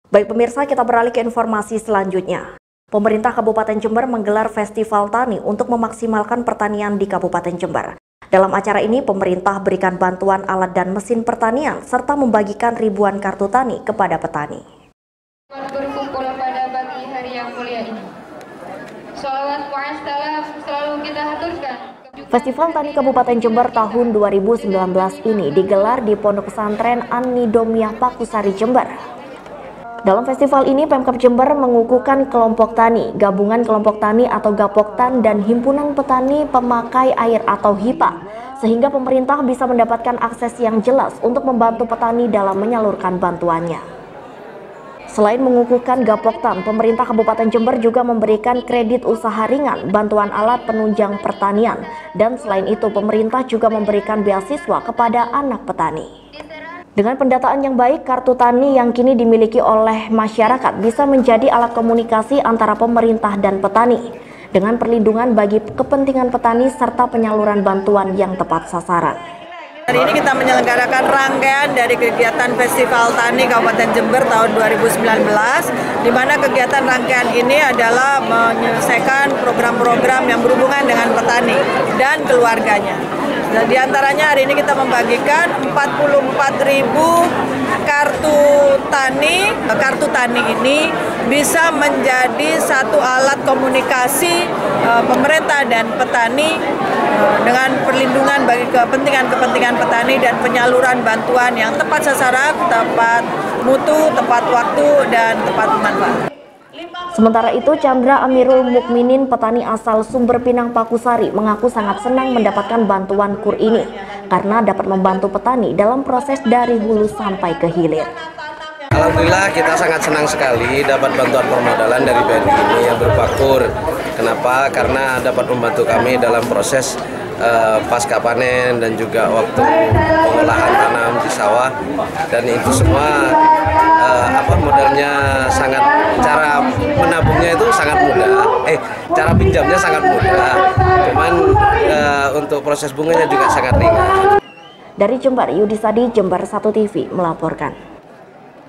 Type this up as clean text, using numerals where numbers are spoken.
Baik pemirsa, kita beralih ke informasi selanjutnya. Pemerintah Kabupaten Jember menggelar festival tani untuk memaksimalkan pertanian di Kabupaten Jember. Dalam acara ini, pemerintah berikan bantuan alat dan mesin pertanian serta membagikan ribuan kartu tani kepada petani. Berkumpul pada pagi hari yang mulia ini. Sholawat wa'assalam selalu kita haturkan. Festival Tani Kabupaten Jember tahun 2019 ini digelar di Pondok Pesantren An-Nidomiah Pakusari, Jember. Dalam festival ini, Pemkab Jember mengukuhkan kelompok tani, gabungan kelompok tani atau Gapoktan dan himpunan petani pemakai air atau HIPA, sehingga pemerintah bisa mendapatkan akses yang jelas untuk membantu petani dalam menyalurkan bantuannya. Selain mengukuhkan Gapoktan, pemerintah Kabupaten Jember juga memberikan kredit usaha ringan, bantuan alat penunjang pertanian, dan selain itu pemerintah juga memberikan beasiswa kepada anak petani. Dengan pendataan yang baik, kartu tani yang kini dimiliki oleh masyarakat bisa menjadi alat komunikasi antara pemerintah dan petani, dengan perlindungan bagi kepentingan petani serta penyaluran bantuan yang tepat sasaran. Hari ini kita menyelenggarakan rangkaian dari kegiatan Festival Tani Kabupaten Jember tahun 2019, di mana kegiatan rangkaian ini adalah menyelesaikan program-program yang berhubungan dengan petani dan keluarganya. Dan di antaranya hari ini kita membagikan 44.000 kartu tani. Kartu tani ini bisa menjadi satu alat komunikasi pemerintah dan petani dengan perlindungan bagi kepentingan petani dan penyaluran bantuan yang tepat sasaran, tepat mutu, tepat waktu, dan tepat manfaat. Sementara itu, Chandra Amirul Mukminin, petani asal Sumber Pinang Pakusari, mengaku sangat senang mendapatkan bantuan KUR ini karena dapat membantu petani dalam proses dari hulu sampai ke hilir. Alhamdulillah, kita sangat senang sekali dapat bantuan permodalan dari BNI ini yang berupa KUR. Kenapa? Karena dapat membantu kami dalam proses pasca panen dan juga waktu pengolahan tanam di sawah, dan itu semua modalnya sangat, cara menabungnya itu sangat mudah, cara pinjamnya sangat mudah, cuman untuk proses bunganya juga sangat ringan. Dari Jember, Yudisadi, Jember 1 TV melaporkan.